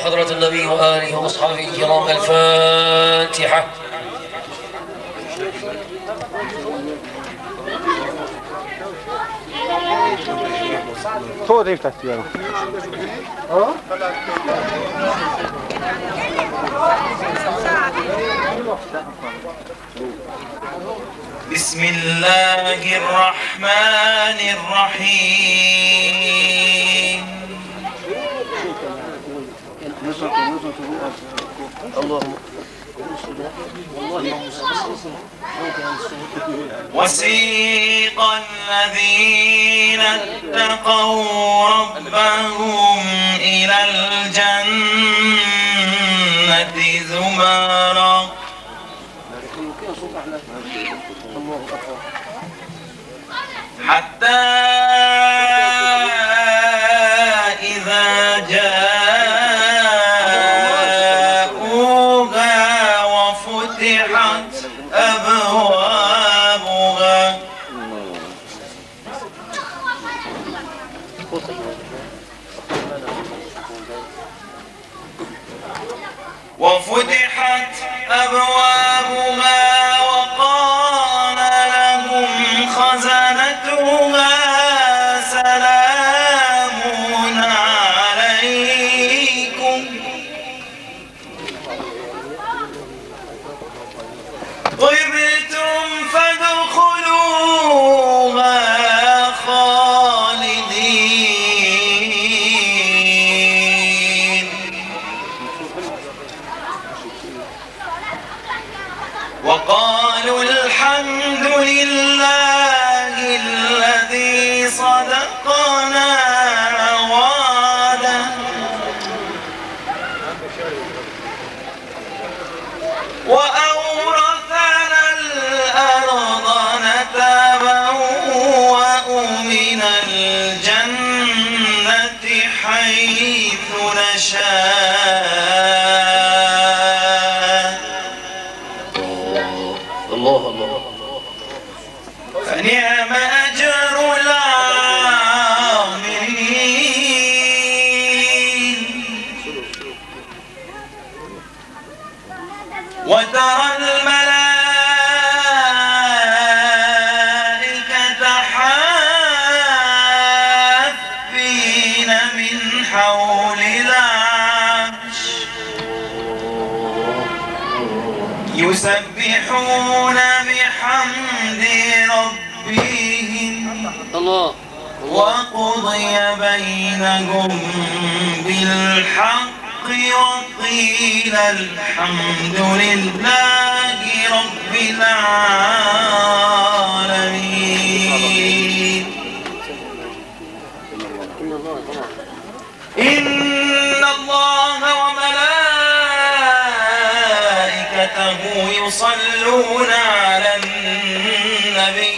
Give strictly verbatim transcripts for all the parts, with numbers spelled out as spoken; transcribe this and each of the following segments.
حضرة النبي وآله وأصحابه الكرام. الفاتحة. Tårta تحت يلا. بسم الله الرحمن الرحيم. اللهم وسيق الذين اتقوا ربهم إلى الجنة زمرا حتى إذا جاءوها وفتحت أبوابها وفتحت أبوابها وقال لهم خزنتها سلام عليكم طبتم فادخلوها خالدين وقالوا الحمد لله الذي صدقنا وعده وأورثنا الأرض نتبوأ من الجنة حيث نشاء. الله الله فنعم أجر العاملين. وترى الملائكة حافين من حول العرش يسبحون بحمد ربهم الله وقضي بينهم بالحق وقيل الحمد لله رب العالمين. إن الله وملائكته يصلون على النبي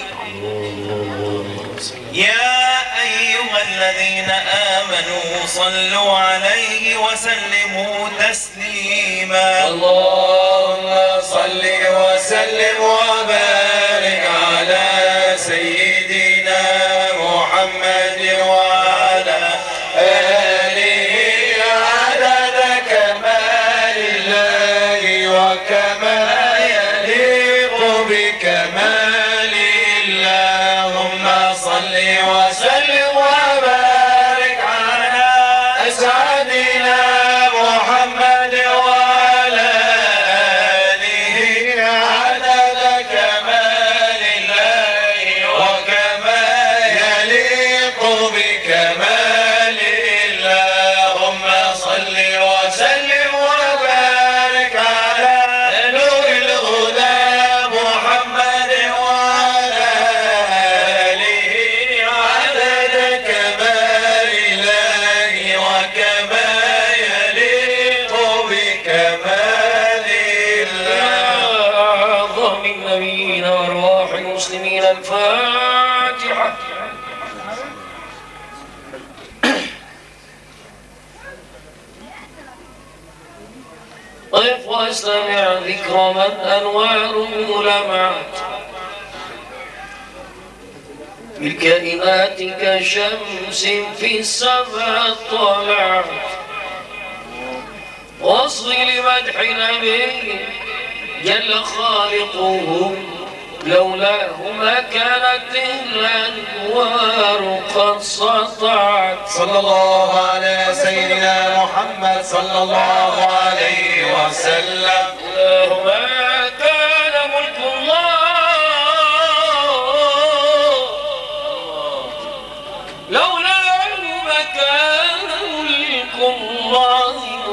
يا أيها الذين آمنوا صلوا عليه وسلموا تسليما. اللهم صل وسلم وبارك على سيدنا محمد وعلى آله عدد كمال الله وكما يليق بكمال اللهم صل وسلم وبارك على أسعدنا محمد وعلى آله عدد كمال الله وكما يليق بكمال اللهم صل وسلم وبارك على نور الهدى محمد وعلى آله عدد كمال الله وكما يليق بكمال الله. أعظم النبيين وأرواح المسلمين. الفاتحة. قف واستمع ذكر من أنواره لمعت من كلمات كشمس في السماء طلعت واصغي لمدح نبي جل خالقه لولاه ما كانت الأنوار قد سطعت. صلى الله على سيدنا محمد صلى الله عليه وسلم. لولاه ما كان ملك الله، لولاه ما كان ملك الله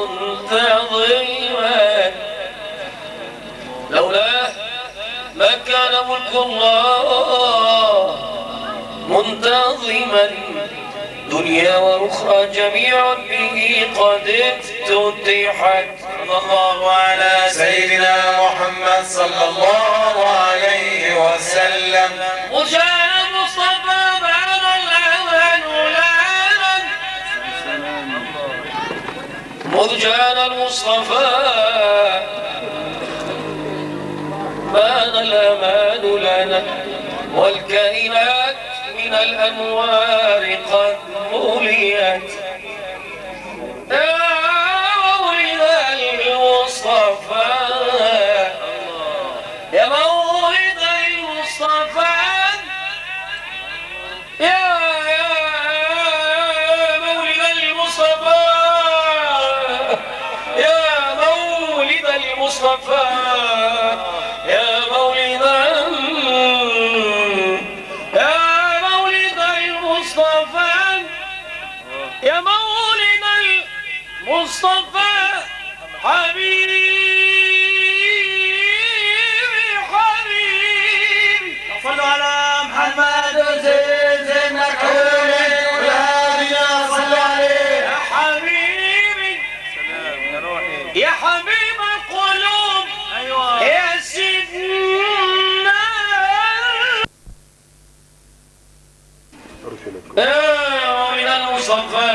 منتظما، لولاه ما كان ملك الله منتظما، دنيا وأخرى جميع به قد افتتحت. صلى الله على سيدنا محمد صلى الله عليه وسلم. وجاء المصطفى بعد الأمان ولانا، مذ جاء المصطفى بان الأمان لنا، والكائنات من الأنوار قد مليت. يا مولد المصطفى، يا مولد المصطفى، يا مولد المصطفى، يا مولد المصطفى، يا مولد يا مولد المصطفى، يا مولد المصطفى، حبيبي حبيبي. صلوا على محمد وزين زين الحوري ولادنا صلوا عليه. يا حبيبي يا حبيب القلوب، ايوه يا سيدنا يا مولد المصطفى،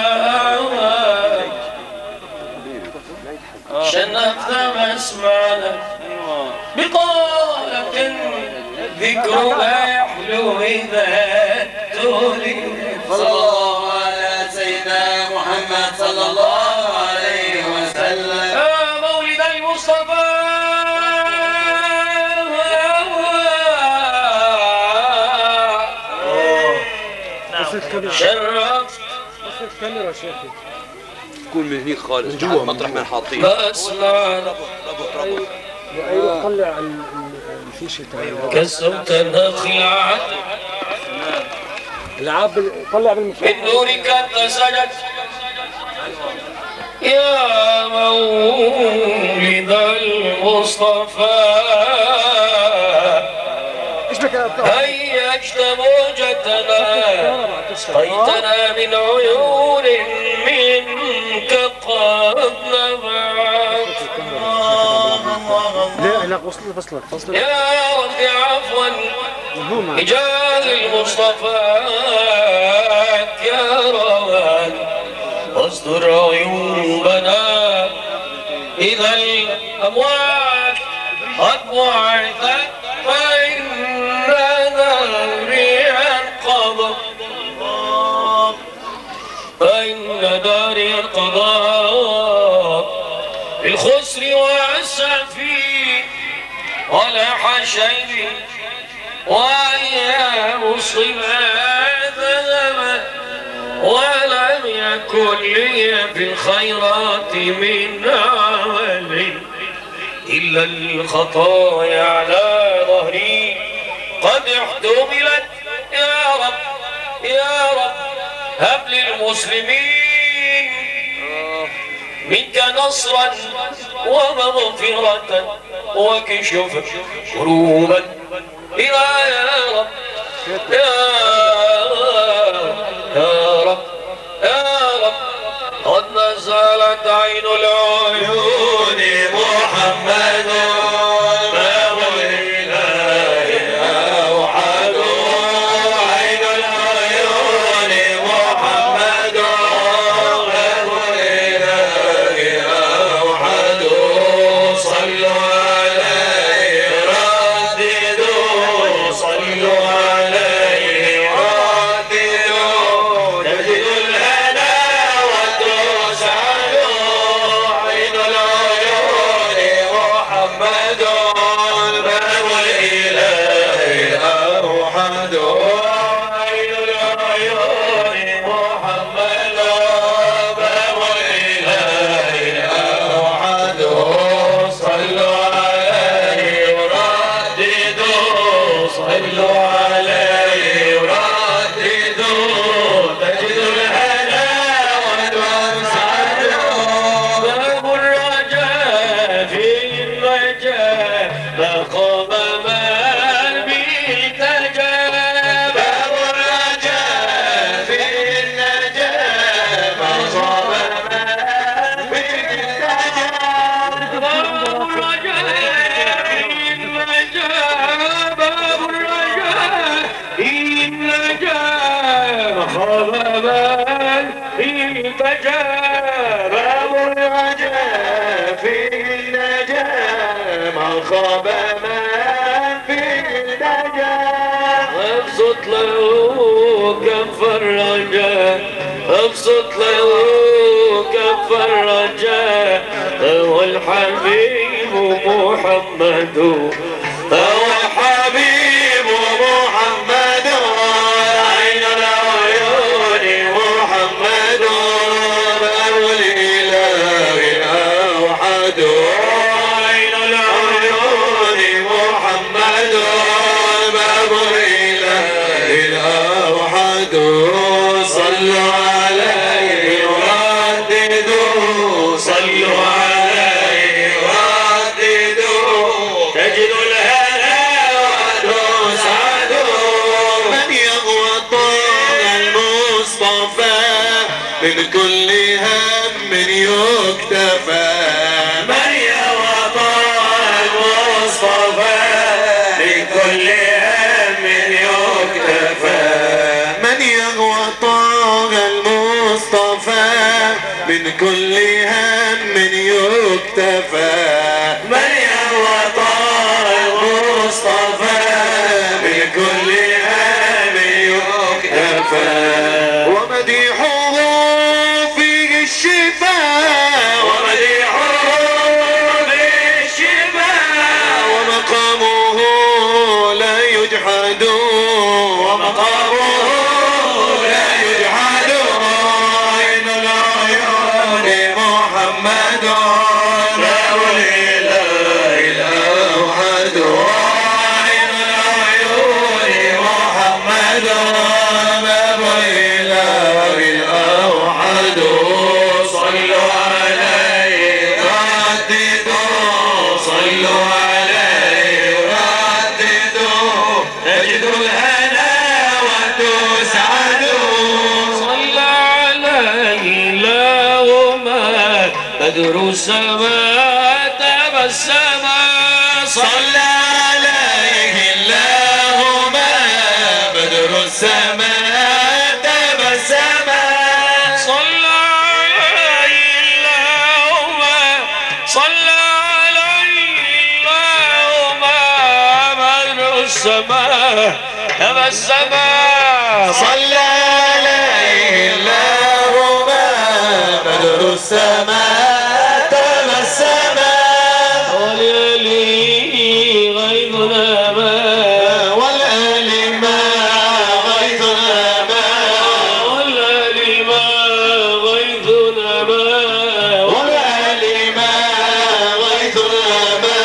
شنفت مسمعنا بقولة ذكرها يحلو إذا تولي. صلى الله على سيدنا محمد صلى الله عليه وسلم. يا مولد المصطفى، شرفت كاميرا يا شيخي تكون من هنيك خالص جوا مطرح ما حاطين. بسمعنا ايوه طلع الفيشه تاعي كسرت النخل العاب طلع بالمفتاح من نورك اتسجت. يا مولد المصطفى، هيجت موجتنا قيتنا من عيون منك قد نبعت. لا لا وصلت فصلت فصلت يا رب عفوا بجاه المصطفى يا روان، واستر عيوبنا إذا الأموات قد وعدت، فإن داري القضاء، فإن داري القضاء بالخسر والسفي ولاح شيبي، وأيام الصبا ذهبت، ولم يكن لي في الخيرات من عمل إلا الخطايا على ظهري قد احتملت. يا رب يا رب هب للمسلمين منك نصرا ومغفرة، وكشف كروبا إلى يا رب يا يا رب يا رب. قد نزلت عين العيون محمد، ما هو الإله أوحد. عين العيون محمد، ما هو الإله أوحد. صلوا عليه رددوا، صلوا عليه رددوا، تجد الهنا وتسعد. عين العيون صلوا عليه ورددوا تجد الهنا وتسعدوا باب الرجاء فيه الرجاء ما خاب من به التجا باب الرجاء فيه النجاة ما خاب من به التجا باب الرجاء فيه الرجاء باب الرجاء فيه النجاة ما خاب من به التجا باب الرجاء فيه النجاة ما خاب من فيه النجاة ابسط له كف الرجاء ابسط له كف الرجاء هو الحبيب محمد هو حبيب محمد عين العيون محمد أبو الإله أوحد عين العيون محمد باب الإله أوحد صلوا عليه ورددوا صلوا عليه ورددوا تجد الهنا وتسعدوا من يغوى طه المصطفى من كل هم يكتفى من يغوى طه المصطفى من كل هم يكتفى من يغوى طه المصطفى من كل هم يكتفى من يغوى طه المصطفى من كل هم يكتفى ومديحه فيه الشفاء ومديحه فيه الشفاء ومقامه لا يجحد ومقامه لا يجحد عين العيون محمد باب الإله الأوحد عين العيون محمد باب الإله الأوحد صلوا عليه رددوا صلوا عليه رددوا تجدوا الهنا وتسعدوا صلى عليه اللهم بدر السماء تبسم صلى عليه اللهم بدر السماء تبسم صلى عليه اللهم صلى عليه اللهم بدر السماء تبسم صلى عليه اللهم بدر السماء تبسم وليلي غيظنا ما والآل ما غيثنا ما والآل ما غيظنا ما والآل ما غيثنا ما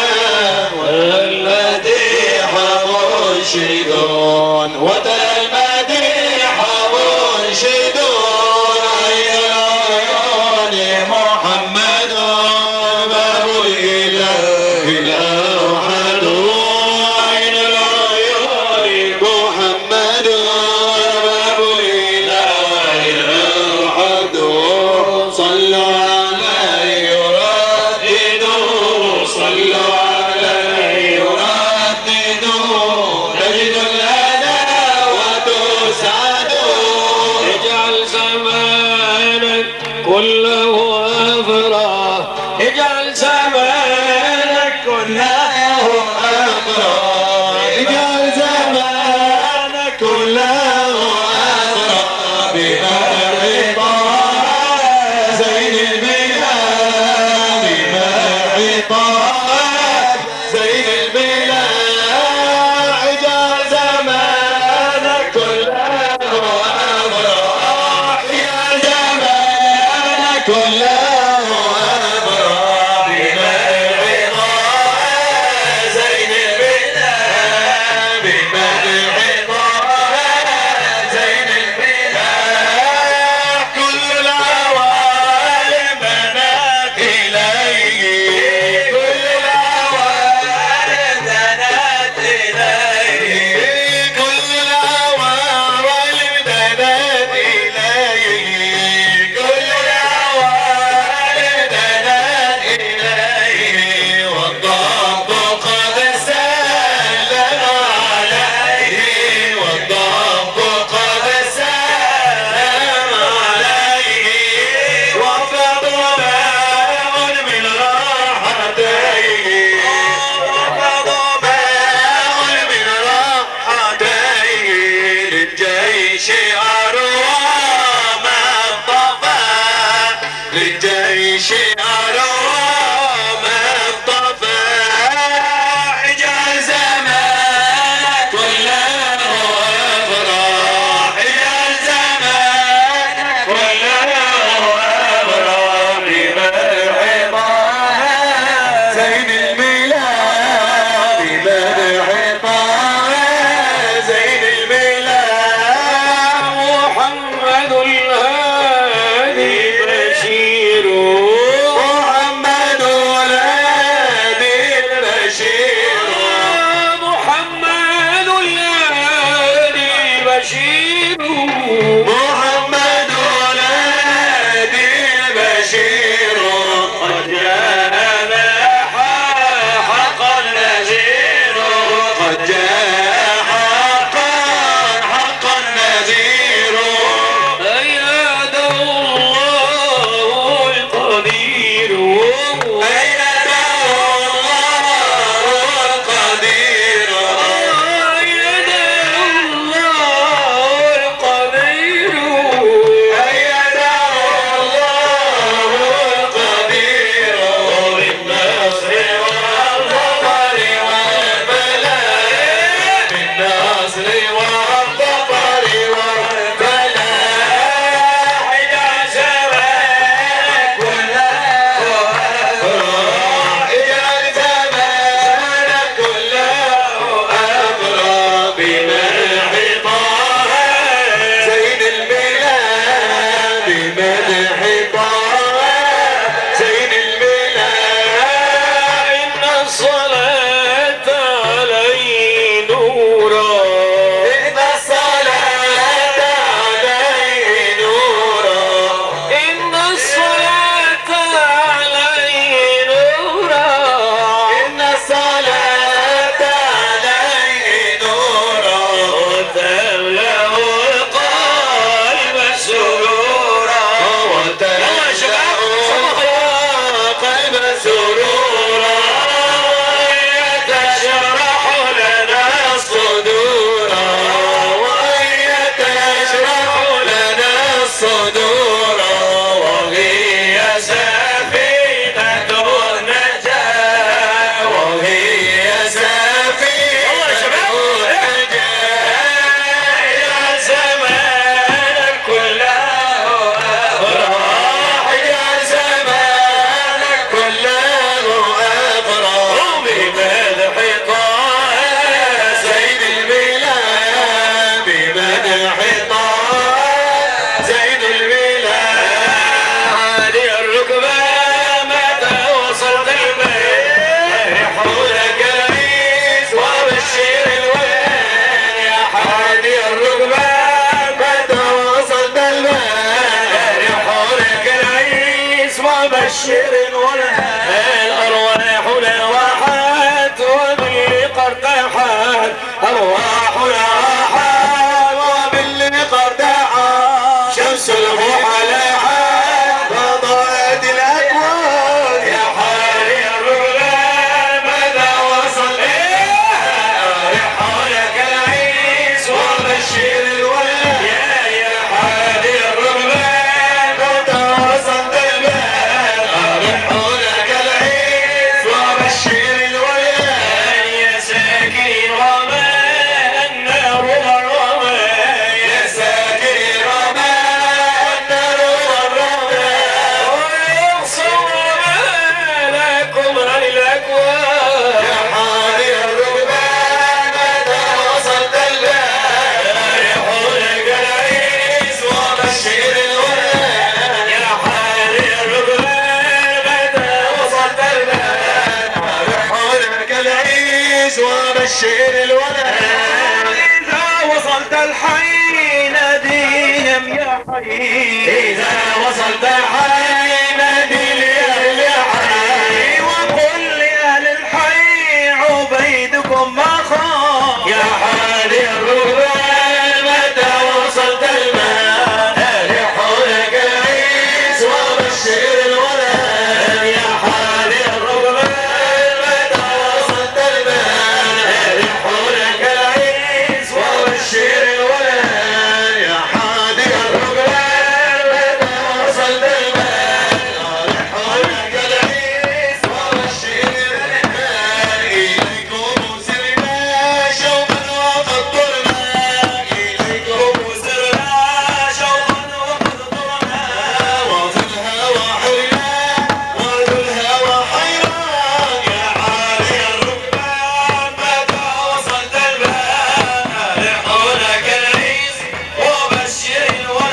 والمديح مرشدون وترى المديح مرشدون عين العيون محمد باب الإله الأوحد عين العيون محمد باب الإله الأوحد صلوا عليه ورددوا صلوا عليه ورددوا تجد الهنا وجاء حقا حقا نذير أيد الله القدير أيد الله القدير أيد الله القدير أيد الله القدير بالنصر والظفر والبلاء بالنصر والظفر والبلاء يا زمان كله أفراح يا زمان كله أفراح بمنح طه زين البلاد بمنح طه زين البلاد إن الصلاة عليه نورا إن الصلاة عليه نورا إن الصلاة عليه نورا إن الصلاة عليه نورا وتملأ القلب سرورا وتملأ قلب سرورا يتشرح لنا الصدور ويتشرح لنا الصدور وهي سفينة النجاة وهي سفينة النجاة يا زمان كله أفراح يا زمان كله أفراح بمدح طه زين البلاد بمدح طه زين البلاد عالي الركبان متى وصلت البيت يحولك العيس وبشير الولد يا حادي الركبان متى وصلت البيت يحولك العيس وبشر الولد الأرواح لواحات وباللي قرطحات أرواح راحات وباللي قردعات شمس المحلحات فضاءت الأكوان يا حالي الرجلان ماذا وصل يحولك العيس وبشر الولد يا يا حالي الرجلان ماذا وصلت الباب يحولك العيس وبشر الولد يا ساكن رماء النار والرماء يا ساكن رماء النار والرماء ويقصر مالكم عن الأكوان يا حالي الركبان متى وصلت الباب يحولك العيس وبشر الولد يا حالي الركبان متى وصلت الباب يحولك العيس وبشر الولد إذا وصلت الحي ناديهم يا حي إذا وصلت الحي نادي لأهل الحي وقل لأهل الحي عبيدكم ما خاف يا حالي الركبان متى وصلت الماء يحولك العيس وبشر الولد يا حالي الركبان متى وصلت الماء يحولك العيس وبشر الولد يا حالي الركبان متى وصلت الماء يحولك العيس وبشر الولد إليكم سرنا شوقا وقد طرنا إليكم سرنا شوقا وقد طرنا وفي الهوى حرنا وفي الهوى حيران يا عالي الركبان متى وصلت الباب يحولك العيس وبشر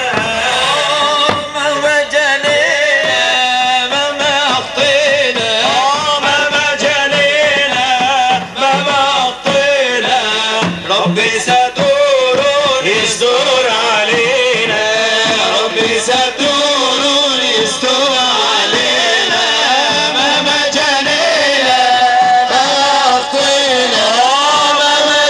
الولد مهما جنينا مهما أخطينا مهما جنينا مهما أخطينا ربي ستور يستر علينا ربي ستور يستر علينا مهما جنينا مهما أخطينا مهما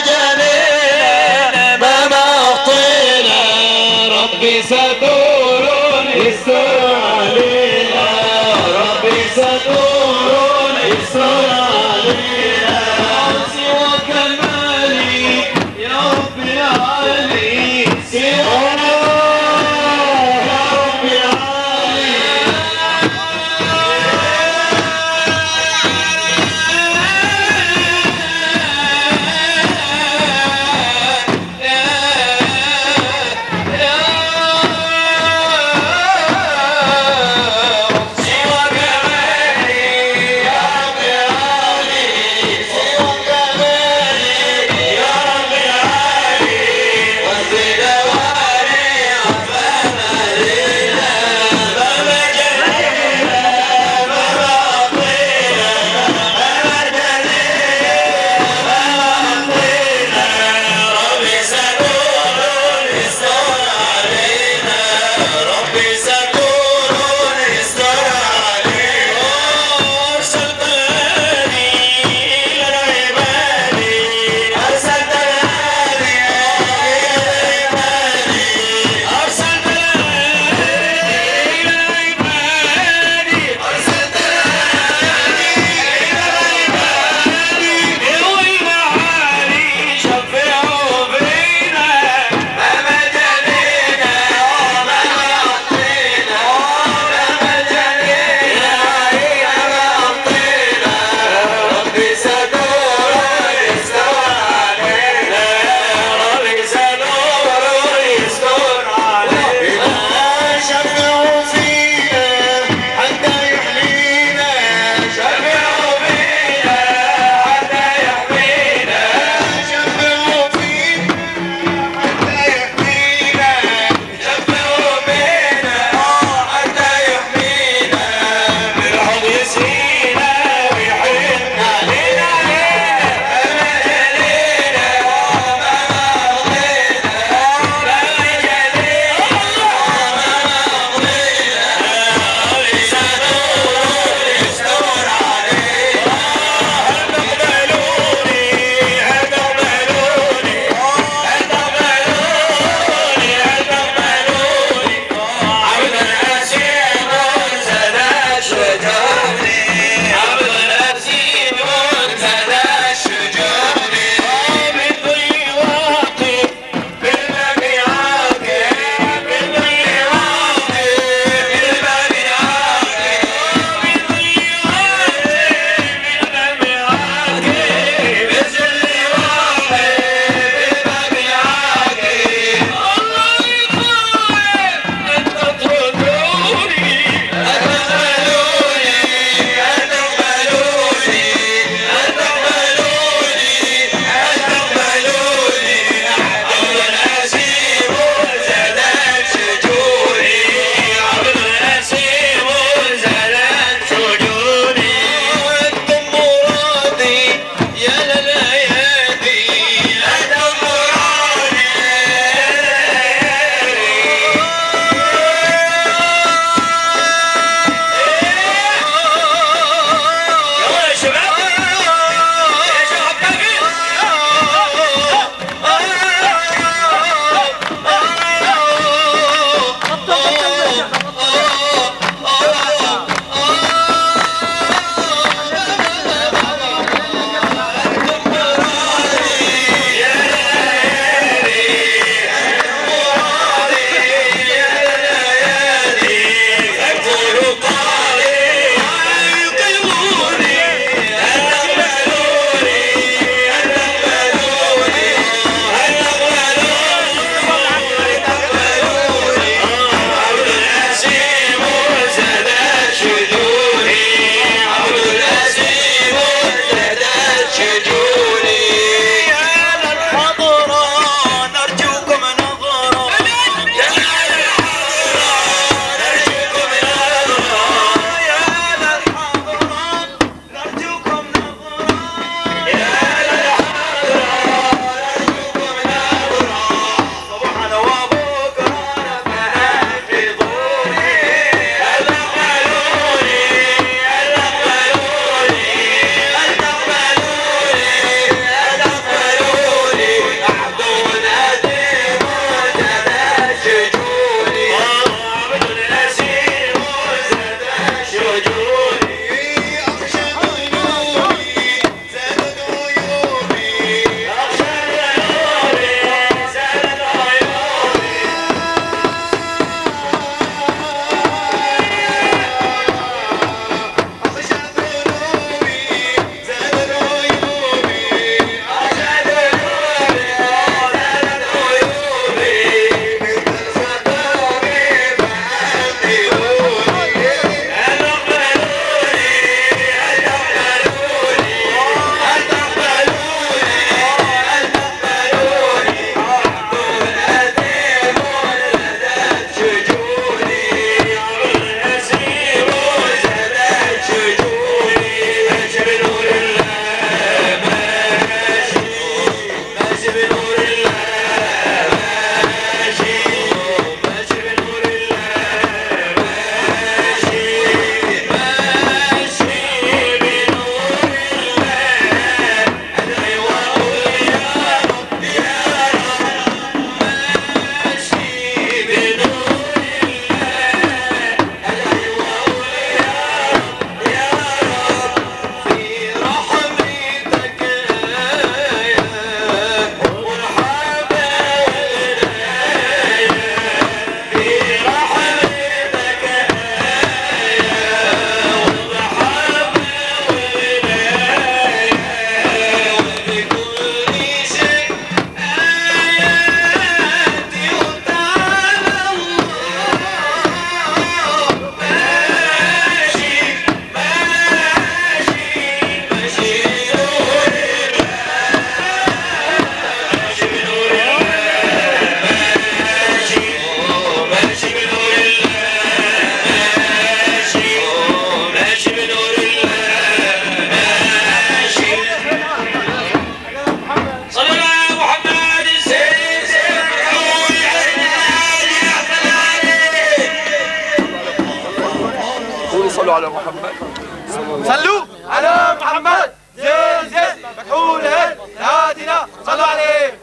على محمد. صلوا على محمد. زين زين مكحول هادنا صلوا عليه.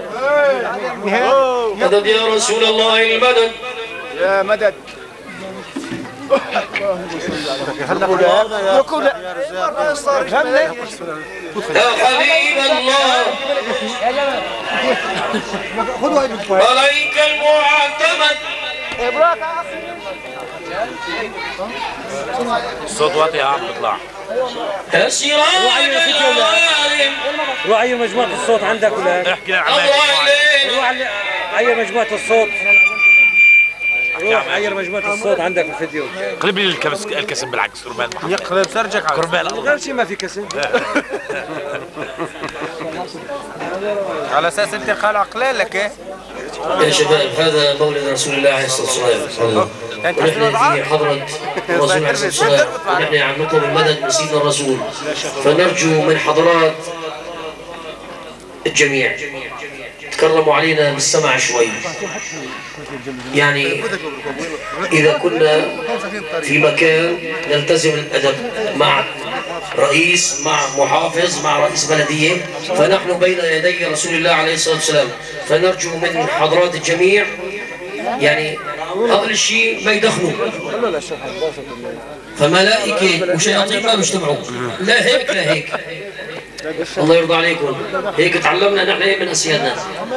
مدد يا رسول الله المدد. يا مدد. يا حبيب الله عليك المعتمد. الصوت واطي يا عم اطلع. يا سراج العالم. روح عير مجموعة الصوت عندك ولا؟ احكي يا عم. روح عير مجموعة الصوت. روح عير مجموعة الصوت عندك الفيديو. قلب لي الكبس الكسم بالعكس كرمال محمد. يقلب سرجك على كرمال غير شيء ما في كسر. على اساس انت خالع قليلك ايه؟ يا شباب هذا مولد رسول الله عليه الصلاة والسلام. ونحن في حضرة الرسول عليه الصلاة والسلام ونحن عم نطلب المدد من سيدنا الرسول، فنرجو من حضرات الجميع تكرموا علينا بالسمع شوي. يعني إذا كنا في مكان نلتزم الأدب مع رئيس، مع محافظ، مع رئيس بلدية، فنحن بين يدي رسول الله عليه الصلاة والسلام، فنرجو من حضرات الجميع يعني أقل شيء ما يدخلوا. فملائكة وشياطين ما بيجتمعوا، لا هيك لا هيك. الله يرضى عليكم، هيك تعلمنا نحن من أسيادنا.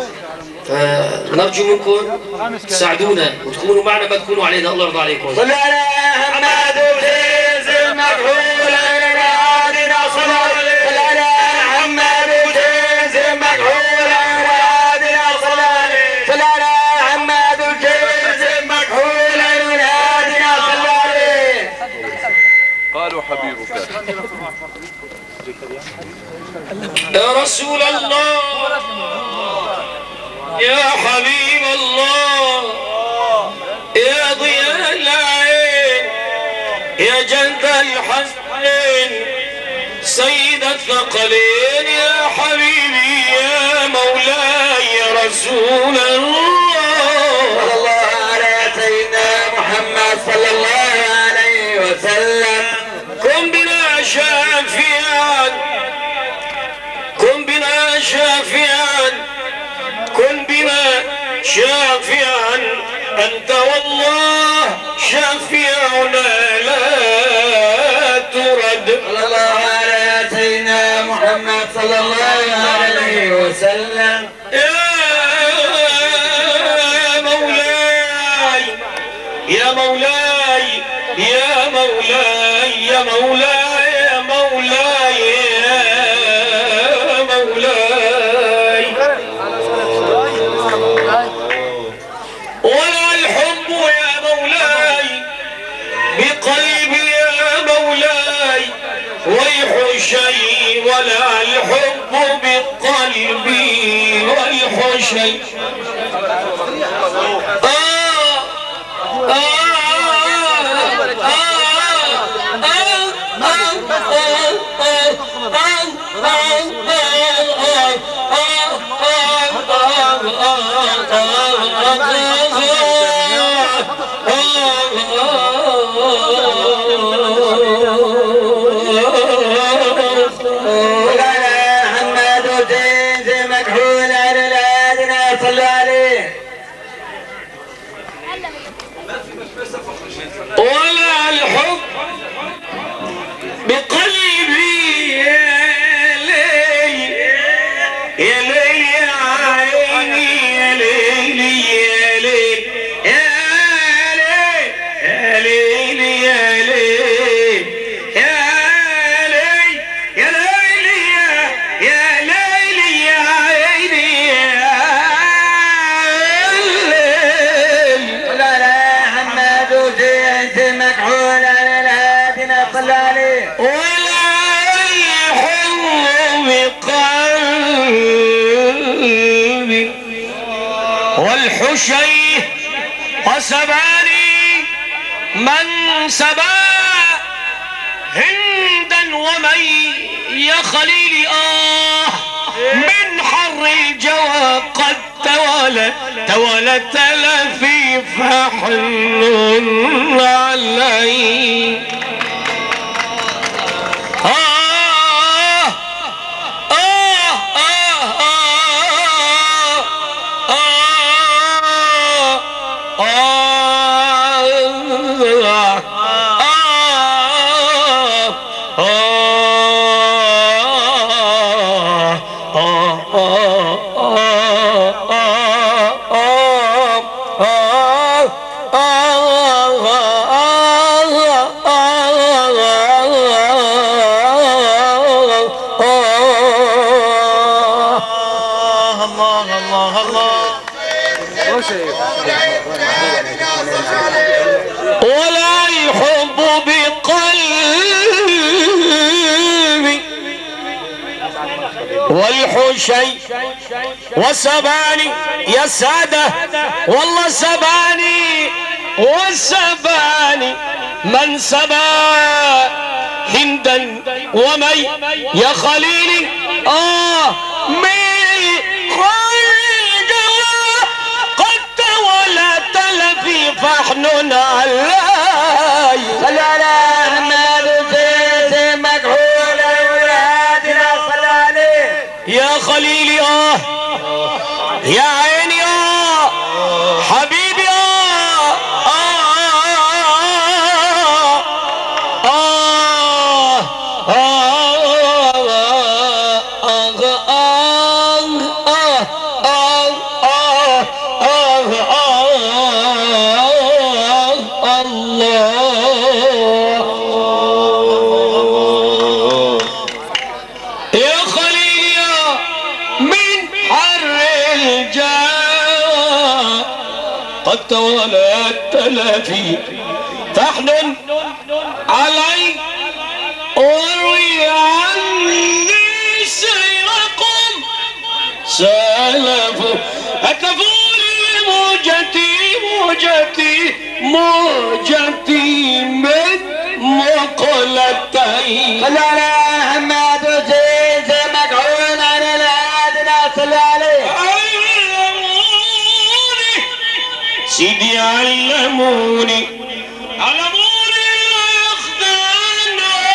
فنرجو منكم تساعدونا وتكونوا معنا ما تكونوا علينا. الله يرضى عليكم. صلى على محمد وزيز مكحول عادنا صلى على محمد وزيز مكحول عادنا صلى صلى على محمد وزيز مكحول عادنا صلى عليه. قالوا حبيبك يا رسول الله يا حبيب الله يا ضياء العين يا جند الحسنين سيد الثقلين يا حبيبي يا مولاي يا رسول الله. صلى الله على سيدنا محمد صلى الله عليه وسلم. كن بنا شافعا كن بنا شافعا كن بنا شافعا أنت والله شافعنا لا ترد. صلى الله على سيدنا محمد صلى الله عليه وسلم. يا مولاي يا مولاي يا مولاي يا مولاي يا مولاي يا مولاي. ولا الحب يا مولاي بقلبي يا مولاي ويح شيء ولا الحب بقلبي ويح شيء. آه آه ولا الحب بقلبي يا ليل يا ليل يا عيني يا ليل يا ليل يا ليل يا ليل يا ليل يا ليل يا ليل يا يا ليل يا عيني يا ليل. ولا لا محمد وزيد مكحول على الهادنا صلى عليه. ولا الحب بقلبي والحشي وسباني من سبا هندا ومن يا خليلي آه من حر الجوى قد توالى توالى تلفيف حل علي. الله الله الله ولا الحب بقلبي والحشي وسباني يا سادة والله سباني والسباني من سبا هندا ومي يا خليلي آه من خلق قد تولى تلفي فحن علي صلى على محمد وزيد مكحول أولادنا صلى عليه يا خليلي آه يا عيني آه حبيبي آه ولا التلافي فحن علي وروي عني سيركم سلفوا أتفوا لي موجتي موجتي موجتي من مقلتين صلى على محمد وزيد مكحول عن الأدنى صلى عليه سيدي علموني علموني يخدن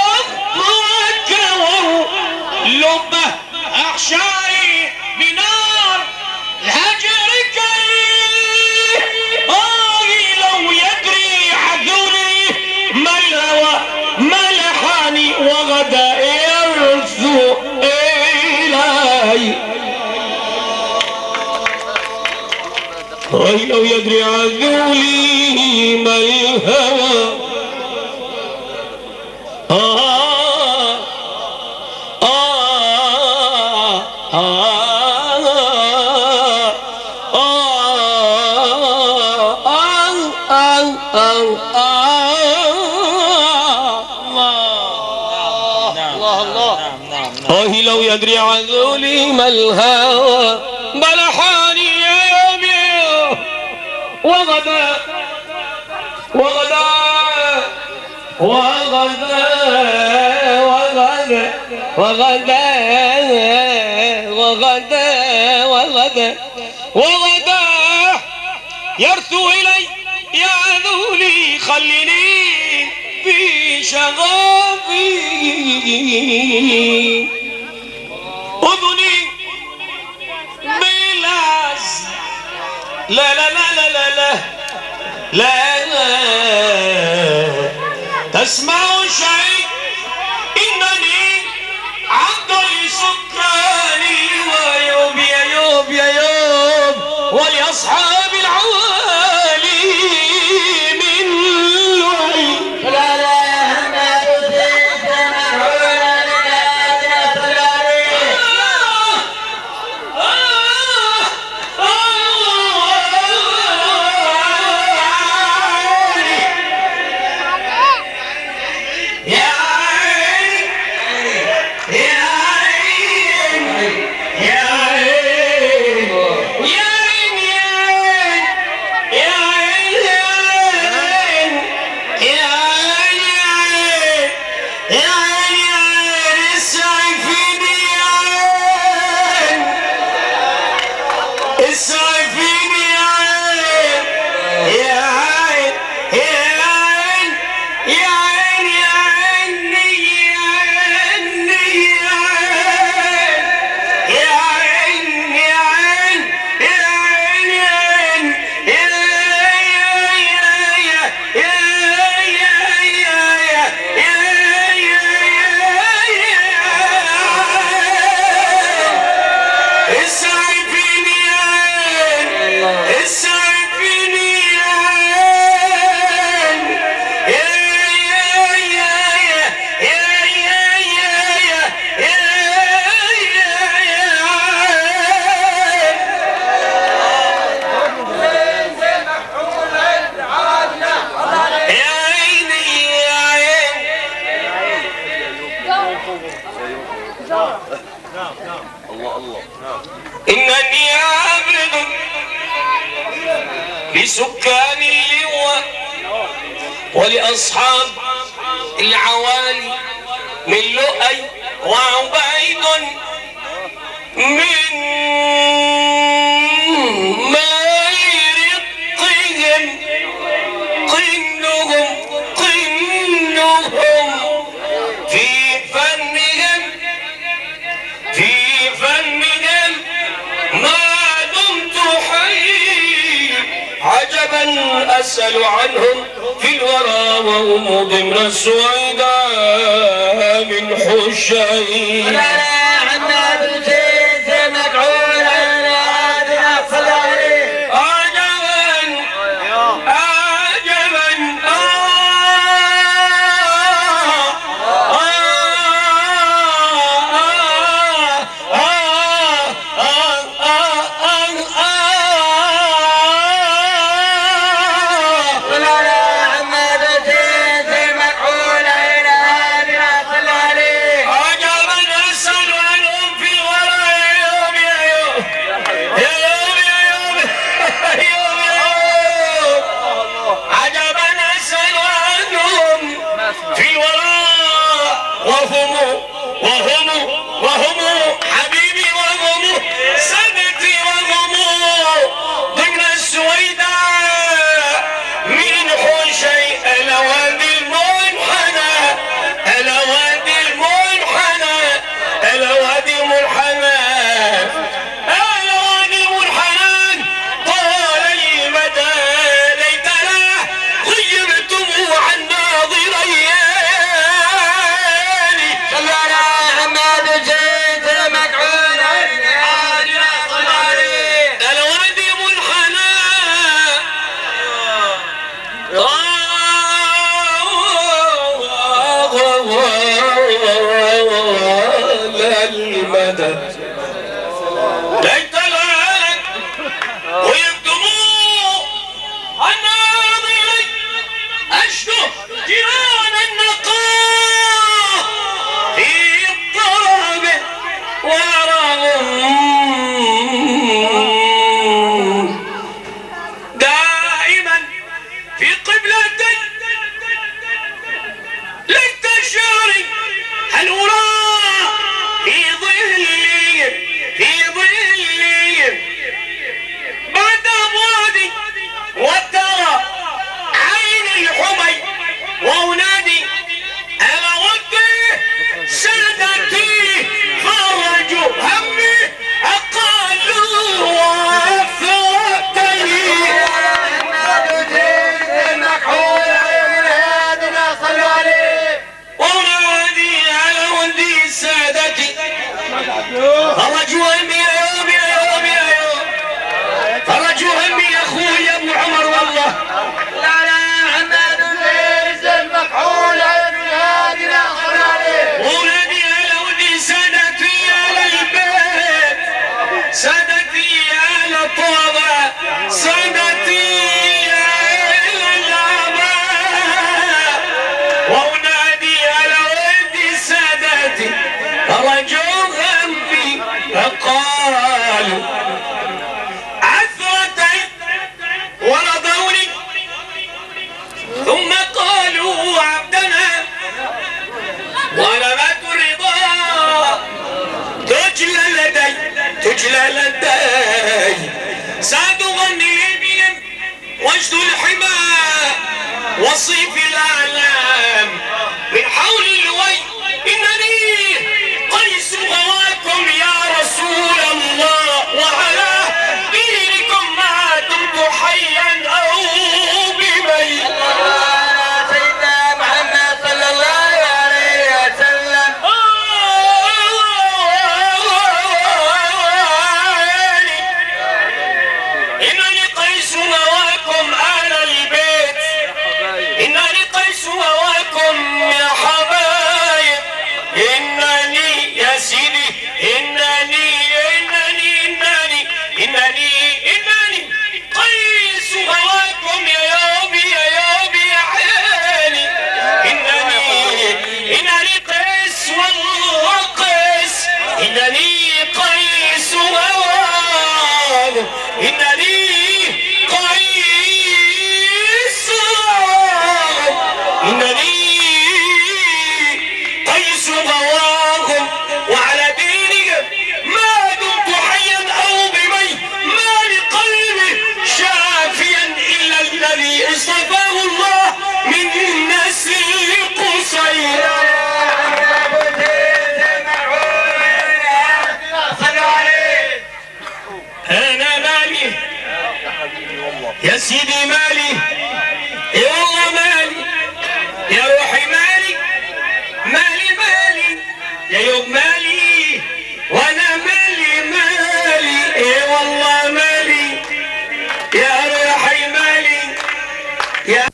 وكووا لبه أحشائي بنار الهجر كي آه لو يدري عذولي ما الهوى ملحاني وغدا يرثو إلي لو يدري عذولي ما الهوى آه آه آه الله الله آه لو يدري عذولي ما الهوى ملحاني وغدا وغدا وغدا وغدا وغدا وغدا وغدا وغدا يرثو إلي يا ذولي خليني في شغفي أذني بلاس لا لا لا لا لا لا لا تسمع شيء إنني عبد لسكراني ويوب يا يوب يا يوب ولأصحاب العوالي من لعي لا لا محمد وزيد مكحول عن الأدنى صلى عليه إنني عبد لسكان اللواء ولأصحاب العوالي من لؤي وعبيد من مال رقهم قنهم قنهم في فنهم في فنهم ما دمت حي عجبا أسأل عنهم في الورى وهم ضمن السويداء من حشين وصيف الأعلام من حول اللوي إنني قيس غواكم يا رسول الله وعلى دينكم ما دمت حيا أو بميت. سيدنا محمد صلى الله عليه وسلم. إنني قيس غواكم أهل البيت، إنني قيس غواكم يا حبايب، إنني يا سيدي إنني إنني إنني إنني إنني قيس غواكم يا يومي يا يومي يا عيني، إنني إنني قيس والله قيس، إنني قيس غواكم إنني قيس إنني قيس غواكم وعلى دينكم ما دمت حيا أو بميت ما لقلبي شافيا إلا الذي اصطفاه الله من نسل قصير. أنا مالي يا سيدي مالي يا والله مالي يا روحي مالي مالي مالي يا يوم مالي وانا مالي مالي يا والله مالي يا روحي مالي يا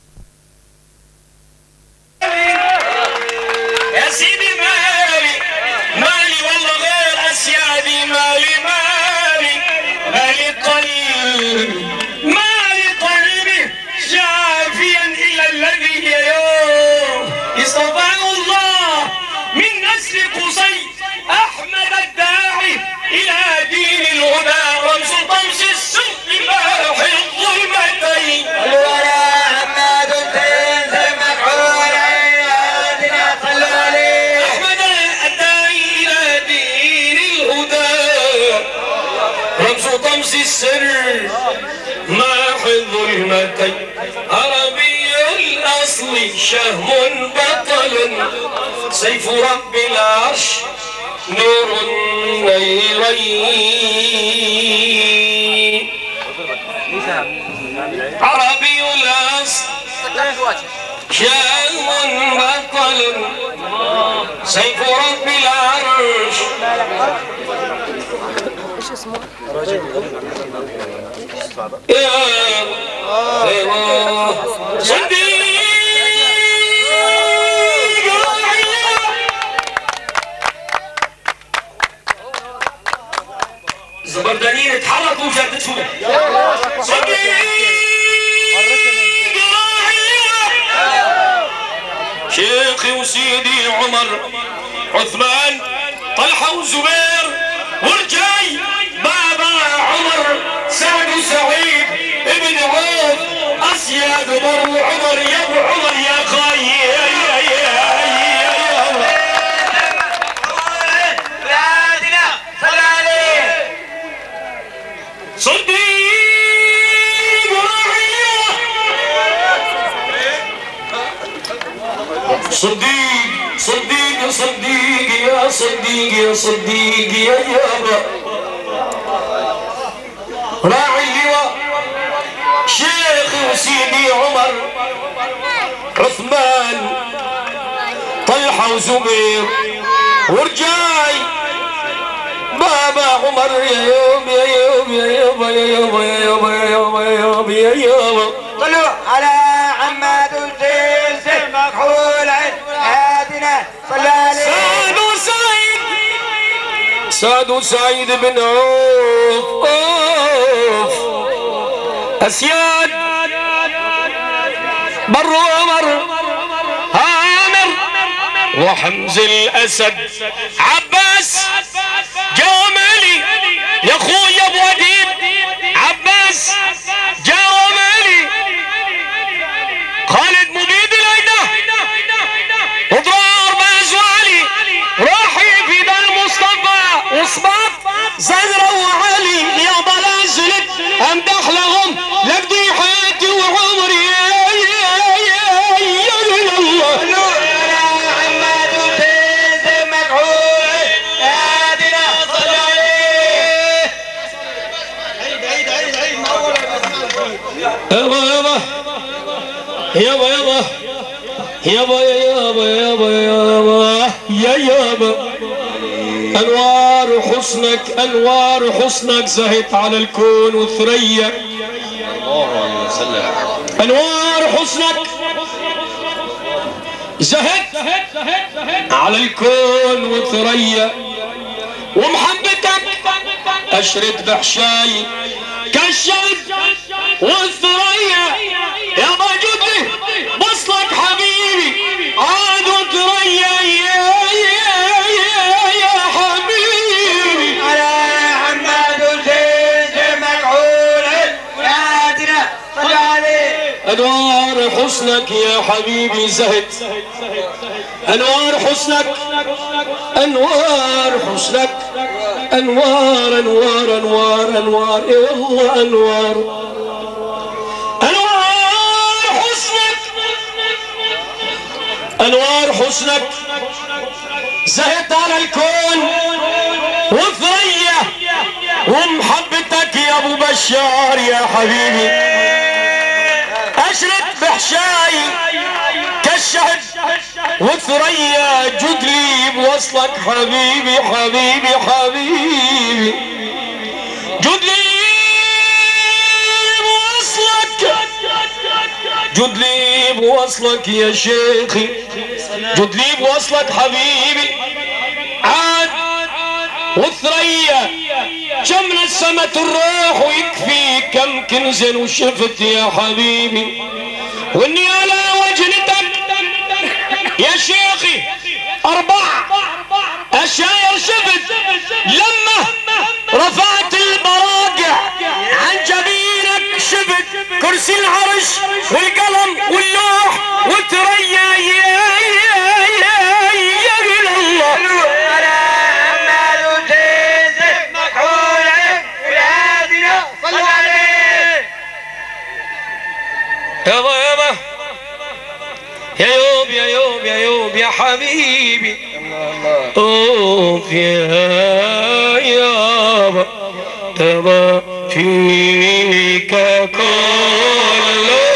يا سيدي مالي مالي والله غير اسيادي مالي مالي مالي قلبي مالي قلبي شافيا الى الذي يوم اصطفاه الله من نسل قصي احمد الداعي الى دين الهدى رمز طمس السوق باحي الظلمتين الورى حماد الدين مكحول عيادنا صلوا عليه. احمد الداعي الى دين الهدى رمز طمس السر ماحي الظلمتين عربي الاصل شهم بطل سيف رب العرش نور النيرين عربي الاصل شهم بطل سيف رب العرش يا صديق الزبردانيين اتحركوا وجددوا صديق شيخي وسيدي عمر عثمان طلحة وزبير ورجاي بابا عمر سعد وسعيد ابن عوف اسياد وبر عمر يا ابو عمر يا خي يا يا يا صديق صديق صديق صديق يا صديق يا صديق يا يابا راعي اللواء شيخي وسيدي عمر عثمان طلحة وزبير ورجاي بابا عمر يا يوم يا يوم يا يابا يا يابا يا يابا يا يابا يا يابا يا يابا صلوا على عماد الدين سيف مكحول عيادنا صلوا عليه. سعد وسعيد سعد وسعيد بن عوف اوف اسياد بر عمر عامر وحمز الاسد عباس جومالي يا اخويا ابو اديب عباس جومالي خالد مبيد الايده اضرار باز وعلي روحي في دار المصطفى وصباط زهره وعلي يا بلازلت امدح لهم لقدي حياتي وعمري يا يا يا يا الله يابا يابا يابا يابا يابا يابا يابا يا يابا انوار حسنك انوار حسنك زهت على الكون وثريا انوار حسنك زهت على الكون وثريا ومحبتك اشرد بحشاي كالشمس والثريا يا موجودي بصلك حبيبي عاد وثريا يا يا يا يا حبيبي على عماد الزين مكحول أنوار حسنك يا حبيبي زهد، أنوار حسنك، أنوار حسنك، أنوار أنوار أنوار أنوار إي والله أنوار، أنوار حسنك، أنوار حسنك زهد على الكون وثريا ومحبتك يا أبو بشار يا حبيبي أشرت بحشاي كالشهد وثريا جدلي بوصلك حبيبي حبيبي حبيبي جدلي بوصلك جدلي بوصلك يا شيخي جدلي بوصلك حبيبي عاد وثريا شمل السما الروح ويكفي كم كنز وشفت يا حبيبي واني على وجنتك يا شيخي اربع اشاير شفت لما رفعت البراجع عن جبينك شفت كرسي العرش والقلم واللوح وثريا يا يا يا يا الله يابا يابا يا يوب يا يوب يا يوب يا حبيبي اوف يا يابا يابا فيك كل